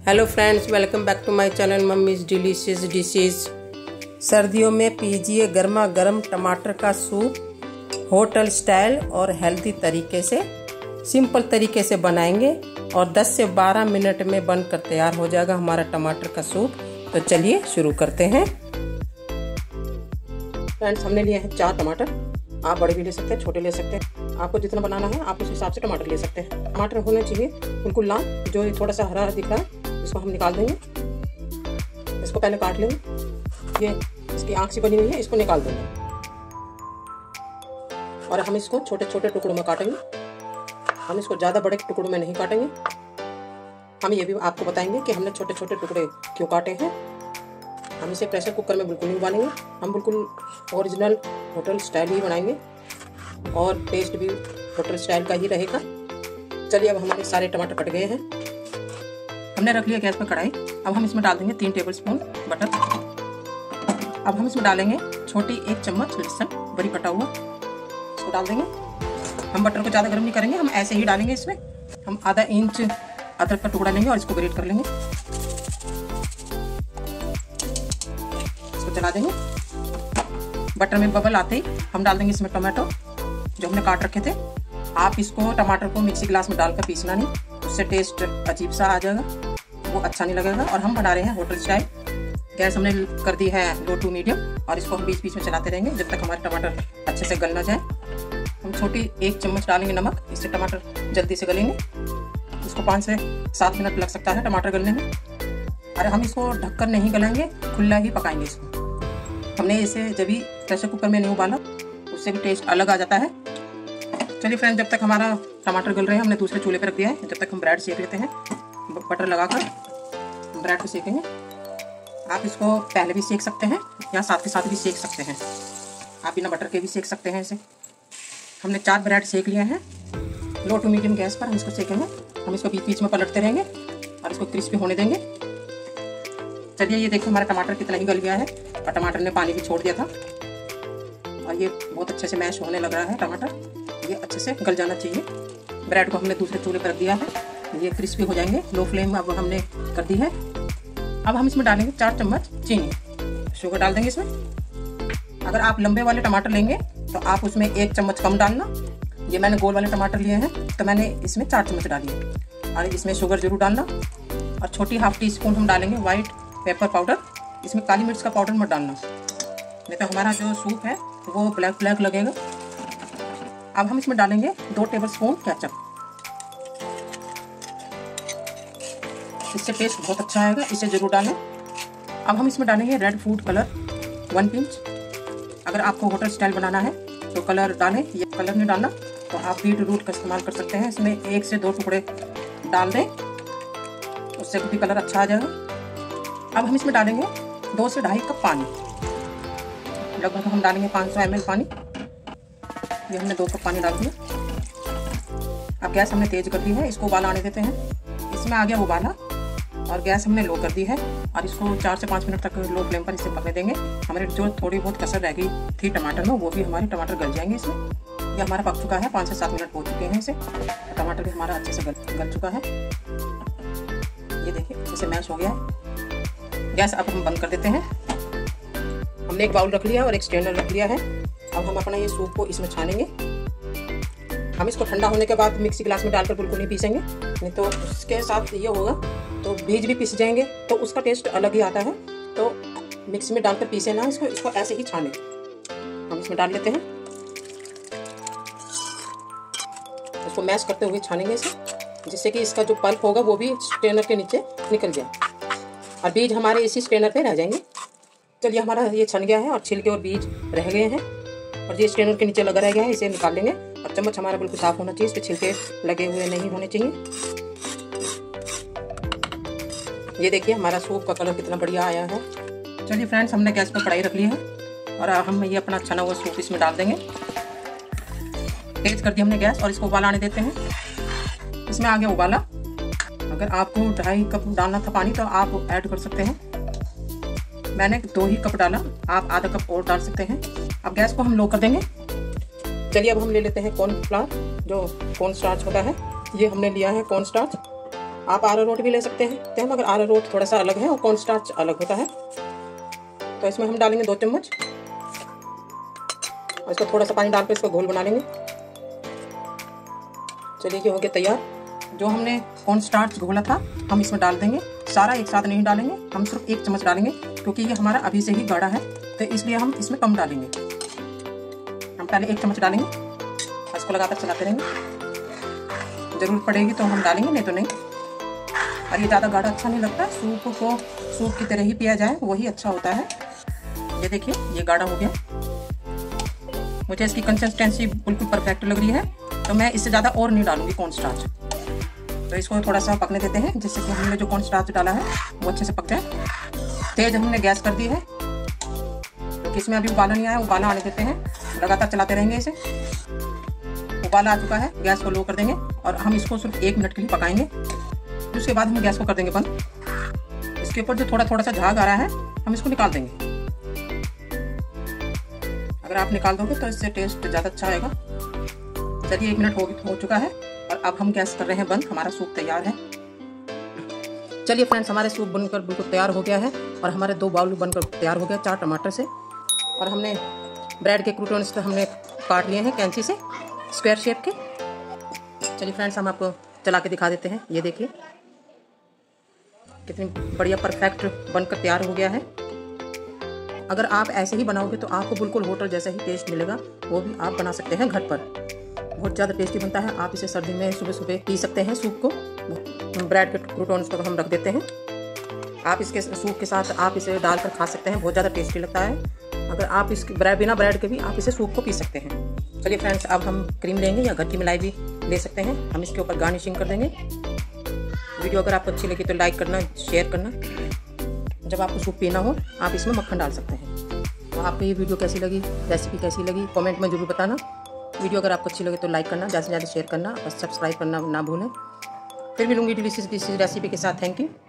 Hello friends, welcome back to my channel mummy's delicious dishes. सर्दियों में पीजिए गर्मा गर्म टमाटर का सूप, होटल स्टाइल और हेल्दी तरीके से, सिंपल तरीके से बनाएंगे और 10 से 12 मिनट में बनकर तैयार हो जाएगा हमारा टमाटर का सूप। तो चलिए शुरू करते हैं। फ्रेंड्स, हमने लिए हैं 4 टमाटर। आप बड़े भी ले सकते हैं, छोटे ले सकते हैं, आपको जितना बनाना है आप उस हिसाब से टमाटर ले सकते हैं। टमाटर होने चाहिए बिल्कुल लाल, जो थोड़ा सा हरा दिख रहा है इसको हम निकाल देंगे। इसको पहले काट लेंगे, ये इसकी आंख सी बनी हुई है, इसको निकाल देंगे और हम इसको छोटे छोटे टुकड़ों में काटेंगे। हम इसको ज़्यादा बड़े टुकड़ों में नहीं काटेंगे। हम ये भी आपको बताएंगे कि हमने छोटे छोटे टुकड़े क्यों काटे हैं। हम इसे प्रेशर कुकर में बिल्कुल नहीं उबालेंगे, हम बिल्कुल ओरिजिनल होटल स्टाइल ही बनाएंगे और टेस्ट भी होटल स्टाइल का ही रहेगा। चलिए, अब हमारे सारे टमाटर कट गए हैं। हमने रख लिया गैस पर कढ़ाई। अब हम इसमें डाल देंगे 3 टेबलस्पून बटर। अब हम इसमें डालेंगे छोटी 1 चम्मच लहसुन बड़ी कटा हुआ, इसको डाल देंगे। हम बटर को ज़्यादा गर्म नहीं करेंगे, हम ऐसे ही डालेंगे। इसमें हम आधा इंच अदरक का टुकड़ा लेंगे और इसको ग्रेट कर लेंगे। इसको चला देंगे। बटर में बबल आते ही हम डाल देंगे इसमें टमाटो जो हमने काट रखे थे। आप इसको टमाटर को मिक्सी ग्लास में डालकर पीसना नहीं, उससे टेस्ट अजीब सा आ जाएगा, वो अच्छा नहीं लगेगा। और हम बना रहे हैं होटल स्टाइल। गैस हमने कर दी है लो टू मीडियम और इसको हम बीच बीच में चलाते रहेंगे जब तक हमारे टमाटर अच्छे से गल ना जाए। हम छोटी 1 चम्मच डालेंगे नमक, इससे टमाटर जल्दी से गलेंगे। इसको 5 से 7 मिनट लग सकता है टमाटर गलने में। और हम इसको ढककर नहीं गलाएंगे, खुला ही पकाएंगे इसको। हमने इसे जब भी प्रेशर कुकर में नहीं उबाला, उससे भी टेस्ट अलग आ जाता है। चलिए फ्रेंड, जब तक हमारा टमाटर गल रहे हैं हमने दूसरे चूल्हे पर रख दिया है। जब तक हम ब्रेड सेक लेते हैं, बटर लगाकर ब्रेड को सेकेंगे। आप इसको पहले भी सेक सकते हैं या साथ के साथ भी सेक सकते हैं। आप बिना बटर के भी सेक सकते हैं इसे। हमने 4 ब्रेड सेक लिए हैं। लो टू मीडियम गैस पर हम इसको सेकेंगे। हम इसको बीच बीच में पलटते रहेंगे और इसको क्रिस्पी होने देंगे। चलिए, ये देखिए हमारा टमाटर कितना ही गल गया है और टमाटर ने पानी भी छोड़ दिया था और ये बहुत अच्छे से मैश होने लग रहा है टमाटर। ये अच्छे से गल जाना चाहिए। ब्रेड को हमने दूसरे चूल्हे पर रख दिया है, ये क्रिस्पी हो जाएंगे। लो फ्लेम अब हमने कर दी है। अब हम इसमें डालेंगे 4 चम्मच चीनी, शुगर डाल देंगे इसमें। अगर आप लंबे वाले टमाटर लेंगे तो आप उसमें 1 चम्मच कम डालना। ये मैंने गोल वाले टमाटर लिए हैं तो मैंने इसमें 4 चम्मच डाली है। और इसमें शुगर जरूर डालना। और छोटी ½ टीस्पून हम डालेंगे व्हाइट पेपर पाउडर। इसमें काली मिर्च का पाउडर मत डालना, नहीं तो हमारा जो सूप है वो ब्लैक ब्लैक लगेगा। अब हम इसमें डालेंगे 2 टेबलस्पून केचप, इससे टेस्ट बहुत अच्छा आएगा, इसे जरूर डालें। अब हम इसमें डालेंगे रेड फूड कलर 1 पिंच। अगर आपको होटल स्टाइल बनाना है तो कलर डालें, ये कलर नहीं डालना तो आप बीट रूट का इस्तेमाल कर सकते हैं। इसमें 1 से 2 टुकड़े डाल दें, उससे भी कलर अच्छा आ जाएगा। अब हम इसमें डालेंगे 2 से 2.5 कप पानी। लगभग हम डालेंगे 500 ml पानी। ये हमने 2 कप पानी डाल दिया। अब गैस हमने तेज कर दी है, इसको उबाला आने देते हैं। इसमें आ गया उबाला और गैस हमने लो कर दी है और इसको 4 से 5 मिनट तक लो फ्लेम पर इसे पकने देंगे। हमारे जो थोड़ी बहुत कसर रह गई थी टमाटर में, वो भी हमारे टमाटर गल जाएंगे इसमें। ये हमारा पक चुका है, 5 से 7 मिनट हो चुके हैं इसे। टमाटर भी हमारा अच्छे से गल चुका है। ये देखिए अच्छे से मैश हो गया है। गैस अब हम बंद कर देते हैं। हमने एक बाउल रख लिया और एक स्ट्रेनर रख लिया है। अब हम अपना ये सूप को इसमें छानेंगे। हम इसको ठंडा होने के बाद मिक्सी ग्लास में डालकर बिल्कुल नहीं पीसेंगे, नहीं तो उसके साथ ये होगा तो बीज भी पिस जाएंगे, तो उसका टेस्ट अलग ही आता है। तो मिक्सी में डालकर पीसे ना, इसको ऐसे ही छाने। हम इसमें डाल लेते हैं, इसको मैश करते हुए छानेंगे इसे, जिससे कि इसका जो पल्प होगा वो भी स्ट्रेनर के नीचे निकल जाए और बीज हमारे इसी स्ट्रेनर पे रह जाएंगे। चलिए, हमारा ये छन गया है और छिलके और बीज रह गए हैं और ये स्ट्रेनर के नीचे लगा रह गया है, इसे निकाल लेंगे। और चम्मच हमारा बिल्कुल साफ होना चाहिए, इस पे छिलके लगे हुए नहीं होने चाहिए। ये देखिए हमारा सूप का कलर कितना बढ़िया आया है। चलिए फ्रेंड्स, हमने गैस पर कढ़ाई रख ली है और हम ये अपना छना हुआ सूप इसमें डाल देंगे। तेज कर दी हमने गैस और इसको उबाला आने देते हैं। इसमें आ गया उबाला। अगर आपको 2.5 कप डालना था पानी तो आप ऐड कर सकते हैं। मैंने 2 ही कप डाला, आप आधा कप और डाल सकते हैं। अब गैस को हम लो कर देंगे। चलिए, अब हम ले लेते हैं कॉर्नफ्लावर, जो कॉर्न स्टार्च होता है। ये हमने लिया है कॉर्न स्टार्च। आप अरारोट भी ले सकते हैं, मगर अरारोट थोड़ा सा अलग है और कॉर्न स्टार्च अलग होता है। तो इसमें हम डालेंगे 2 चम्मच और इसको थोड़ा सा पानी डाल कर इसको घोल बना लेंगे। चलिए ये हो गया तैयार। जो हमने कॉर्न स्टार्च घोला था हम इसमें डाल देंगे। सारा एक साथ नहीं डालेंगे, हम सिर्फ 1 चम्मच डालेंगे क्योंकि ये हमारा अभी से ही गाढ़ा है, तो इसलिए हम इसमें कम डालेंगे। हम पहले 1 चम्मच डालेंगे, इसको लगातार चलाते रहेंगे। जरूरत पड़ेगी तो हम डालेंगे, नहीं तो नहीं। और ये ज़्यादा गाढ़ा अच्छा नहीं लगता, सूप को सूप की तरह ही पिया जाए वही अच्छा होता है। ये देखिए ये गाढ़ा हो गया, मुझे इसकी कंसिस्टेंसी बिल्कुल परफेक्ट लग रही है, तो मैं इससे ज़्यादा और नहीं डालूंगी कॉर्न स्टार्च। तो इसको थोड़ा सा पकने देते हैं जिससे कि हमने जो कॉर्न स्टार्च डाला है वो अच्छे से पक जाए। तेज हमने गैस कर दी है क्योंकि इसमें अभी उबाला नहीं आया, उबाला आने देते हैं। लगातार चलाते रहेंगे इसे। उबाला आ चुका है, गैस को लो कर देंगे और हम इसको सिर्फ 1 मिनट के लिए पकाएंगे। उसके बाद हम गैस को कर देंगे बंद। इसके ऊपर जो थोड़ा थोड़ा सा झाग आ रहा है हम इसको निकाल देंगे। अगर आप निकाल दोगे तो इससे टेस्ट ज़्यादा अच्छा आएगा। चलिए 1 मिनट हो चुका है और अब हम गैस कर रहे हैं बंद। हमारा सूप तैयार है। चलिए फ्रेंड्स, हमारे सूप बनकर बिल्कुल तैयार हो गया है और हमारे 2 बाउल बनकर तैयार हो गया 4 टमाटर से। और हमने ब्रेड के क्रूटॉन्स तो हमने काट लिए हैं कैंची से स्क्वायर शेप के। चलिए फ्रेंड्स, हम आपको चला के दिखा देते हैं। ये देखिए कितनी बढ़िया परफेक्ट बनकर तैयार हो गया है। अगर आप ऐसे ही बनाओगे तो आपको बिल्कुल होटल जैसा ही टेस्ट मिलेगा। वो भी आप बना सकते हैं घर पर, बहुत ज़्यादा टेस्टी बनता है। आप इसे सर्दी में सुबह सुबह पी सकते हैं सूप को। ब्रेड के क्रूटॉन्स को हम रख देते हैं, आप इसके सूप के साथ आप इसे डालकर खा सकते हैं, बहुत ज़्यादा टेस्टी लगता है। अगर आप इसके बिना ब्रेड के भी आप इसे सूप को पी सकते हैं। चलिए फ्रेंड्स, अब हम क्रीम लेंगे या घर की मलाई भी ले सकते हैं। हम इसके ऊपर गार्निशिंग कर देंगे। वीडियो अगर आपको अच्छी लगी तो लाइक करना, शेयर करना। जब आपको सूप पीना हो आप इसमें मक्खन डाल सकते हैं। तो आपको ये वीडियो कैसी लगी, रेसिपी कैसी लगी, कमेंट में ज़रूर बताना। वीडियो अगर आपको अच्छी लगे तो लाइक करना, ज़्यादा से ज़्यादा शेयर करना और सब्सक्राइब करना ना भूलें। फिर मिलूंगी डिलीशियस रेसिपी के साथ। Thank you.